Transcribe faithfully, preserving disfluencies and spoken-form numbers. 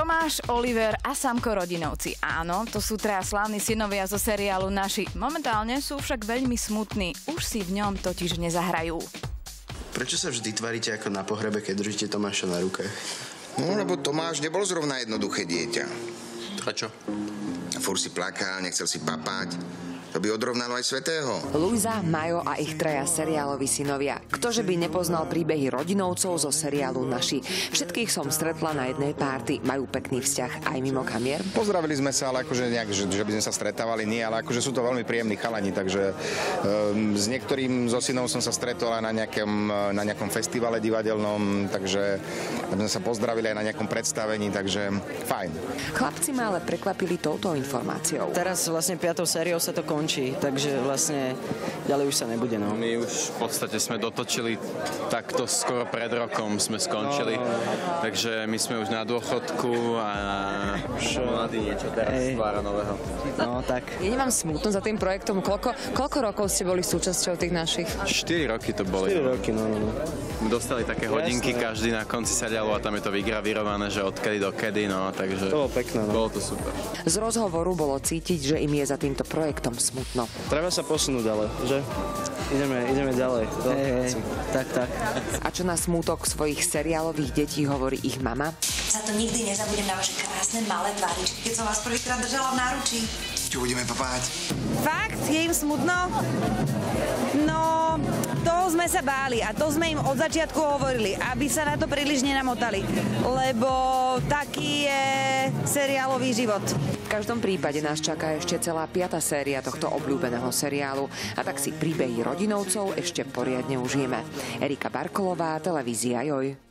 Tomáš, Oliver a Samko Rodinovci. Áno, to sú traja slávni synovia zo seriálu Naši. Momentálne sú však veľmi smutní. Už si v ňom totiž nezahrajú. Prečo sa vždy tvaríte ako na pohrebe, keď držíte Tomáša na ruke? No, lebo Tomáš nebol zrovna jednoduché dieťa. Prečo? Fúr si plakal, nechcel si papať. To by odrovnalo aj svätého. Luisa, Majo a ich traja seriáloví synovia. Ktože by nepoznal príbehy Rodinovcov zo seriálu Naši? Všetkých som stretla na jednej párty. Majú pekný vzťah aj mimo kamier. Pozdravili sme sa, ale akože nejak, že, že by sme sa stretávali, nie, ale akože sú to veľmi príjemní chalani, takže um, s niektorým zo synov som sa stretol aj na nejakom, na nejakom festivale divadelnom, takže sme sa pozdravili aj na nejakom predstavení, takže fajn. Chlapci ma ale prekvapili touto informáciou. Teraz vlastne piatou sériou sa to končí, takže vlastne ďalej už sa nebude. No. My už v podstate sme dotočili takto skoro pred rokom sme skončili, no, no, no. Takže my sme už na dôchodku a už mladý niečo teraz stvára nového. No tak. Je vám smutno za tým projektom? Koľko, koľko rokov ste boli súčasťou tých našich? štyri roky to boli. štyri roky, no, no. My dostali také hodinky, jasné, každý na konci seriálu a tam je to vygravírované, že odkedy do kedy, no, takže to bolo pekné, no. Bolo to super. Z rozhovoru bolo cítiť, že im je za týmto projektom smutno. Treba sa posunúť ďalej, že? Ideme, ideme ďalej. Hey, hey, tak, tak. A čo na smútok svojich seriálových detí hovorí ich mama? Za to nikdy nezabudem na vaše krásne malé tváričky, keď som vás prvýkrát držala v náručí. Čo budeme papať? Fakt? Je im smutno? No, toho sme sa báli a to sme im od začiatku hovorili, aby sa na to príliš nenamotali, lebo taký je seriálový život. V každom prípade nás čaká ešte celá piata séria tohto obľúbeného seriálu a tak si príbehy Rodinovcov ešte poriadne užijeme. Erika Barkolová, televízia Joj.